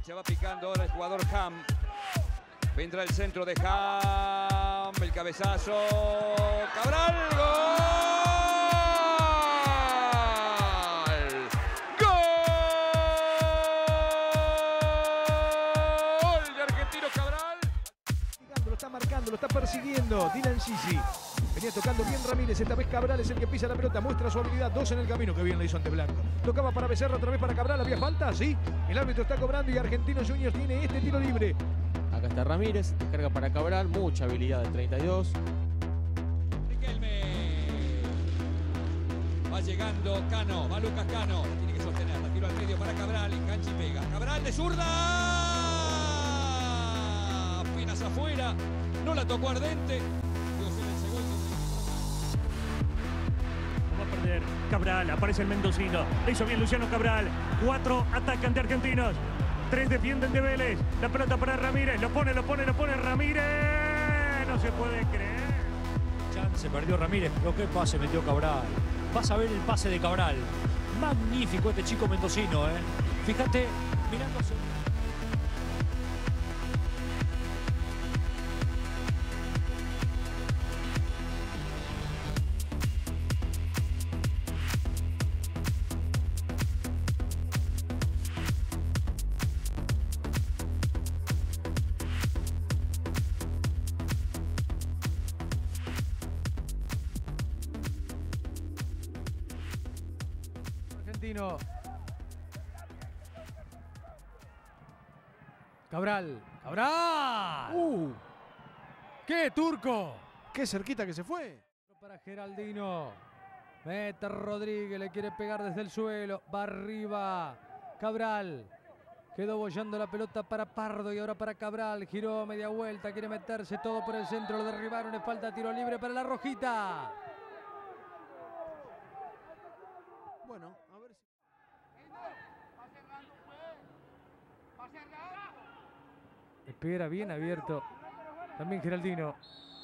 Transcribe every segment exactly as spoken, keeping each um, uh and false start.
derecha, va picando ahora el jugador Ham. Vendrá el centro de Ham, el cabezazo, Cabral, ¡gol! ¡Gol de Argentino Cabral! Lo está marcando, lo está persiguiendo Dylan Sisi. Venía tocando bien Ramírez, esta vez Cabral es el que pisa la pelota, muestra su habilidad, dos en el camino, que bien le hizo ante Blanco. Tocaba para Becerra, otra vez para Cabral, ¿había falta? Sí, el árbitro está cobrando y Argentinos Juniors tiene este tiro libre. Acá está Ramírez, descarga para Cabral, mucha habilidad del treinta y dos. Riquelme. Va llegando Cano, va Lucas Cano, tiene que sostenerla, tiro al medio para Cabral, engancha y pega. Cabral de zurda, apenas afuera, no la tocó Ardente. Va a perder Cabral, aparece el mendocino, le hizo bien Luciano Cabral. Cuatro atacan de Argentinos, tres defienden de Vélez. La pelota para Ramírez, lo pone, lo pone, lo pone Ramírez. No se puede creer. Se perdió Ramírez, pero qué pase metió Cabral. Vas a ver el pase de Cabral. Magnífico este chico mendocino, ¿eh? Fíjate, mirándose. Argentino. Cabral. Cabral. Uh, ¡Qué turco! qué cerquita que se fue. Para Geraldino. Mete Rodríguez, le quiere pegar desde el suelo. Va arriba. Cabral. Quedó bollando la pelota para Pardo y ahora para Cabral. Giró media vuelta, quiere meterse todo por el centro. Lo derribaron, le falta tiro libre para la Rojita. Bueno, a ver si... Espera bien abierto. También Geraldino.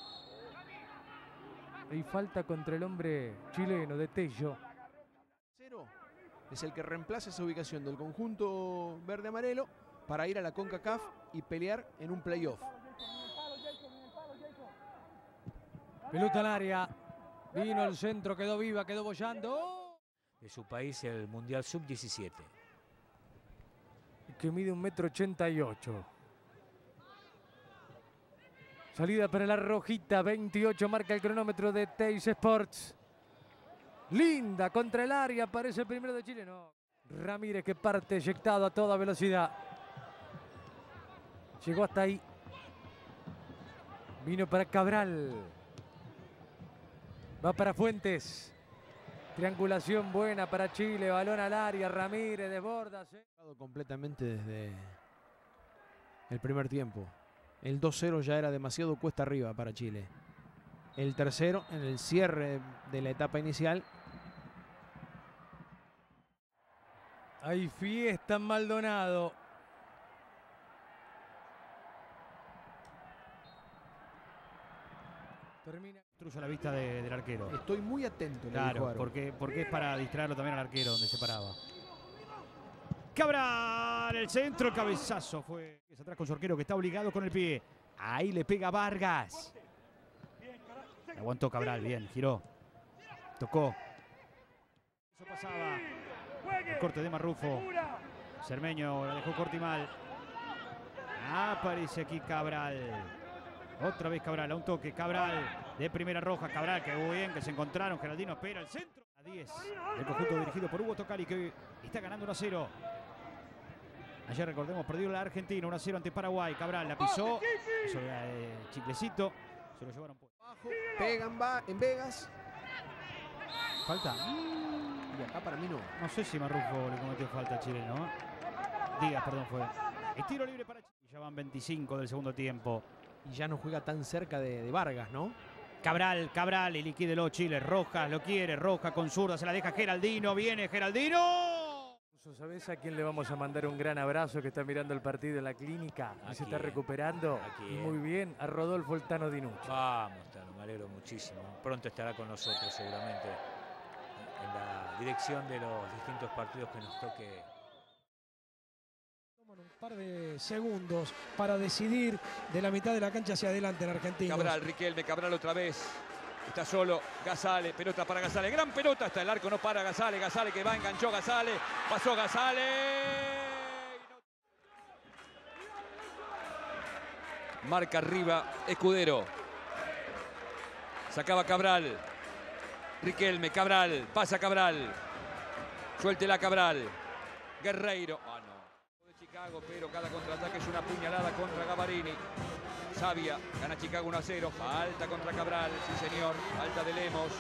Y falta contra el hombre chileno de Tello. Cero es el que reemplaza esa ubicación del conjunto verde-amarelo para ir a la CONCACAF y pelear en un playoff. Pelota al área. Vino el centro, quedó viva, quedó bollando. De su país el Mundial sub diecisiete. Que mide un metro ochenta y ocho. Salida para la Rojita, veintiocho marca el cronómetro de Teis Sports. Linda contra el área, aparece el primero de Chile. No. Ramírez que parte eyectado a toda velocidad. Llegó hasta ahí. Vino para Cabral. Va para Fuentes. Triangulación buena para Chile, balón al área, Ramírez desborda. Completamente desde el primer tiempo. El dos cero ya era demasiado cuesta arriba para Chile. El tercero en el cierre de la etapa inicial. Hay fiesta en Maldonado. Termina. Destruye la vista de, del arquero. Estoy muy atento. Claro, porque, porque es para distraerlo también al arquero donde se paraba. Cabral, el centro, el cabezazo fue. Es atrás con su arquero que está obligado con el pie. Ahí le pega Vargas. Aguantó Cabral, bien, giró. Tocó. Eso pasaba. El corte de Marrufo. Cermeño la dejó corta y mal. Aparece aquí Cabral. Otra vez Cabral, a un toque. Cabral de primera roja. Cabral, que muy bien, que se encontraron. Geraldino espera el centro. A diez. El conjunto dirigido por Hugo Tocali, que está ganando uno a cero. Ayer, recordemos, perdió la Argentina uno a cero ante Paraguay. Cabral la pisó. Eso era eh, chiclecito. Se lo llevaron por abajo. Pegan va en Vegas. Falta. Y acá para mí no. No sé si Marrufo le cometió falta a Chile, ¿no? Díaz, perdón, fue. El tiro libre para Chile. Ya van veinticinco del segundo tiempo. Y ya no juega tan cerca de, de Vargas, ¿no? Cabral, Cabral y liquídelo Chile. Rojas lo quiere. Roja con zurda. Se la deja Geraldino. Viene Geraldino. ¿Sabés a quién le vamos a mandar un gran abrazo que está mirando el partido en la clínica y se está recuperando? Aquí, Muy bien, a Rodolfo El Tano Dinucci. Vamos, Tano, me alegro muchísimo. Pronto estará con nosotros seguramente en la dirección de los distintos partidos que nos toque. Un par de segundos para decidir de la mitad de la cancha hacia adelante el argentino. Cabral, Riquelme, Cabral otra vez. Está solo Gazale, pelota para Gazale. Gran pelota hasta el arco, no para Gazale. Gazale que va, enganchó Gazale. Pasó Gazale. Marca arriba Escudero. Sacaba Cabral. Riquelme, Cabral, pasa Cabral. Suéltela Cabral. Guerreiro. Ah, no. De Chicago, pero cada contraataque es una puñalada contra Gavarini. Sabia, gana Chicago uno a cero. Falta contra Cabral, sí señor. Falta de Lemos.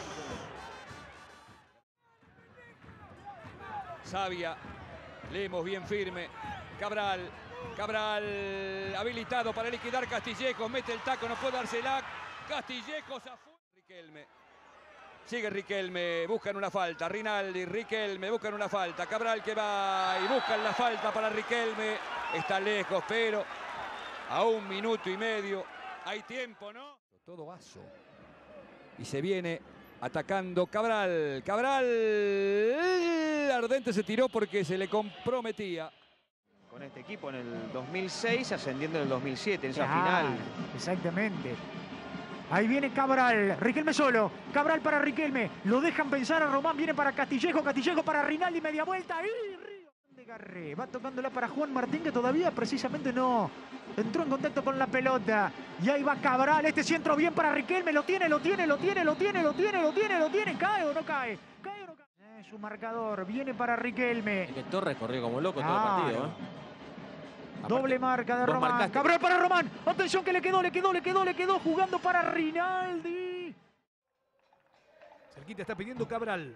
Sabia. Lemos bien firme. Cabral. Cabral habilitado para liquidar Castillejos. Mete el taco, no puede dársela. Castillejos afuera. Riquelme. Sigue Riquelme. Buscan una falta. Rinaldi, Riquelme. Buscan una falta. Cabral que va y buscan la falta para Riquelme. Está lejos, pero a un minuto y medio. Hay tiempo, ¿no? Todo vaso. Y se viene atacando Cabral. Cabral. Ardente se tiró porque se le comprometía. Con este equipo en el dos mil seis, ascendiendo en el dos mil siete, en esa Ah, final. Exactamente. Ahí viene Cabral, Riquelme solo, Cabral para Riquelme, lo dejan pensar a Román, viene para Castillejo, Castillejo para Rinaldi, media vuelta, y Río de Garré, va tocándola para Juan Martín, que todavía precisamente no entró en contacto con la pelota, y ahí va Cabral, este centro bien para Riquelme, lo tiene, lo tiene, lo tiene, lo tiene, lo tiene, lo tiene, lo tiene, cae o no cae, cae o no cae. Es su marcador, viene para Riquelme. Es que Torres corrió como loco todo el Claro. partido, ¿eh? Doble Aparte, marca de vos Román. marcaste. Cabral para Román. Atención que le quedó, le quedó, le quedó, le quedó. Jugando para Rinaldi. Cerquita está pidiendo Cabral.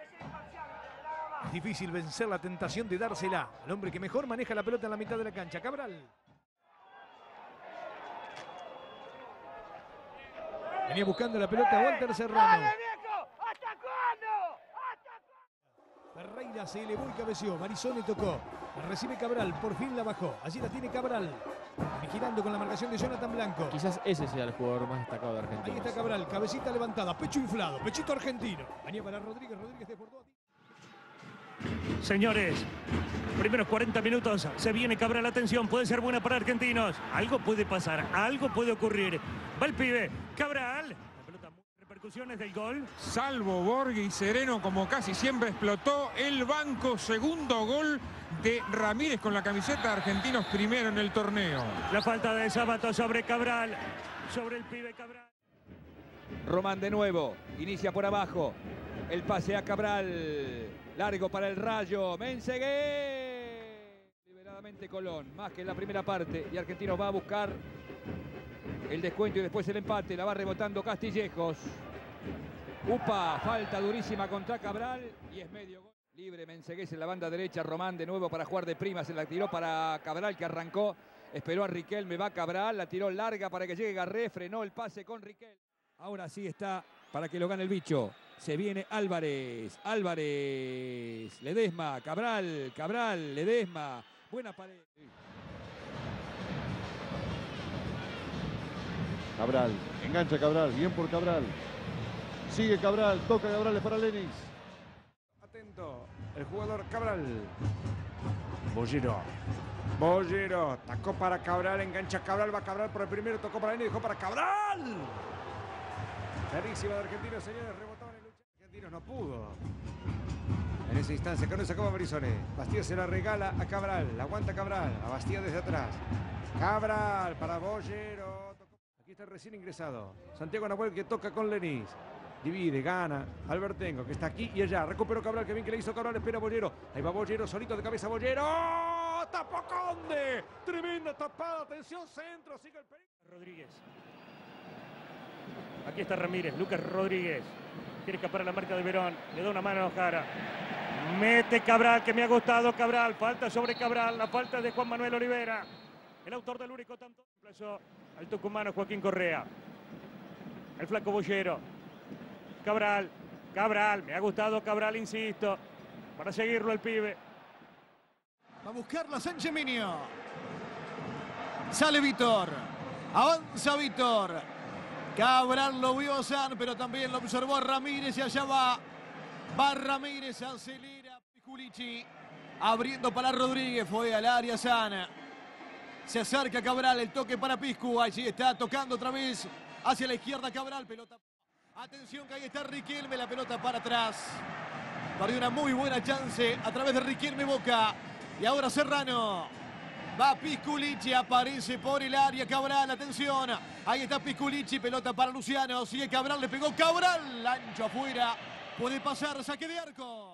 Es difícil vencer la tentación de dársela al hombre que mejor maneja la pelota en la mitad de la cancha. Cabral. Venía buscando la pelota Walter Serrano. Ferreira se elevó y cabeció. Marisone tocó. La recibe Cabral. Por fin la bajó. Allí la tiene Cabral. Vigilando con la marcación de Jonathan Blanco. Quizás ese sea el jugador más destacado de Argentina. Ahí está Cabral. Cabecita levantada. Pecho inflado. Pechito argentino. Venía para Rodríguez. Rodríguez desbordó. Señores, primeros cuarenta minutos, se viene Cabral, atención, puede ser buena para Argentinos. Algo puede pasar, algo puede ocurrir. Va el pibe, Cabral. La pelota, repercusiones del gol. Salvo Borghi, Sereno como casi siempre explotó el banco. Segundo gol de Ramírez con la camiseta de Argentinos, primero en el torneo. La falta de Sabato sobre Cabral, sobre el pibe Cabral. Román de nuevo, inicia por abajo. El pase a Cabral. Largo para el Rayo. Mensegué. Liberadamente Colón. Más que en la primera parte. Y Argentinos va a buscar el descuento y después el empate. La va rebotando Castillejos. Upa. Falta durísima contra Cabral. Y es medio gol. Libre Mensegués en la banda derecha. Román de nuevo para jugar de prima. Se la tiró para Cabral que arrancó. Esperó a Riquelme. Va Cabral. La tiró larga para que llegue Garré. Frenó el pase con Riquelme. Ahora sí está para que lo gane el bicho. Se viene Álvarez, Álvarez, Ledesma, Cabral, Cabral, Ledesma. Buena pared. Cabral, engancha Cabral, bien por Cabral. Sigue Cabral, toca Cabral para Lenis. Atento, el jugador Cabral. Bollero. Bollero, tacó para Cabral, engancha Cabral, va Cabral por el primero, tocó para Lenis, dejó para Cabral. Clarísima de Argentinos, señores, rebotaban en lucha. Argentinos no pudo. En esa instancia, que no sacaba Marisone. Bastía se la regala a Cabral. La aguanta Cabral. A Bastía desde atrás. Cabral para Bollero. Aquí está el recién ingresado. Santiago Nahuel que toca con Lenis. Divide, gana. Albertengo que está aquí y allá. Recuperó Cabral, que bien que le hizo Cabral. Espera Bollero. Ahí va Bollero, solito de cabeza Bollero. ¡Tapó Conde! Tremenda tapada. Atención, centro. Sigue el peligro. Rodríguez. Aquí está Ramírez, Lucas Rodríguez. Quiere escapar a la marca de Verón. Le da una mano a Ojara. Mete Cabral, que me ha gustado Cabral. Falta sobre Cabral. La falta de Juan Manuel Olivera. El autor del único tanto. Reemplazó al tucumano Joaquín Correa. El flaco Bollero. Cabral. Cabral. Me ha gustado Cabral, insisto. Para seguirlo el pibe. Va a buscarla Sánchez Minio. Sale Vítor. Avanza Vítor. Cabral lo vio a San, pero también lo observó a Ramírez y allá va. Va Ramírez, acelera Piculichi. Abriendo para Rodríguez, fue al área San. Se acerca Cabral, el toque para Piscu. Allí está tocando otra vez hacia la izquierda Cabral. Pelota. Atención que ahí está Riquelme, la pelota para atrás. Perdió una muy buena chance a través de Riquelme Boca. Y ahora Serrano. Va Pisculichi, aparece por el área Cabral, atención. Ahí está Pisculichi, pelota para Luciano. Sigue Cabral, le pegó Cabral. Ancho afuera. Puede pasar, saque de arco.